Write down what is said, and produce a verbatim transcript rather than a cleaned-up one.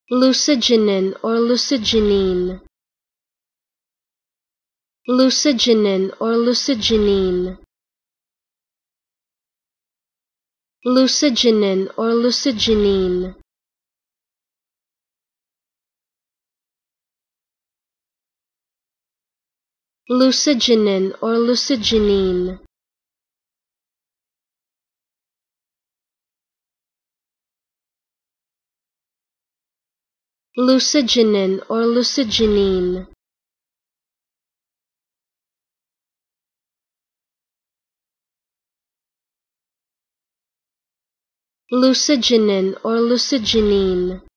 Lucigenin or lucigenine. Lucigenin or lucigenine. Lucigenin or lucigenine. Lucigenin or lucigenine. Lucigenin or lucigenine. Lucigenin or lucigenine.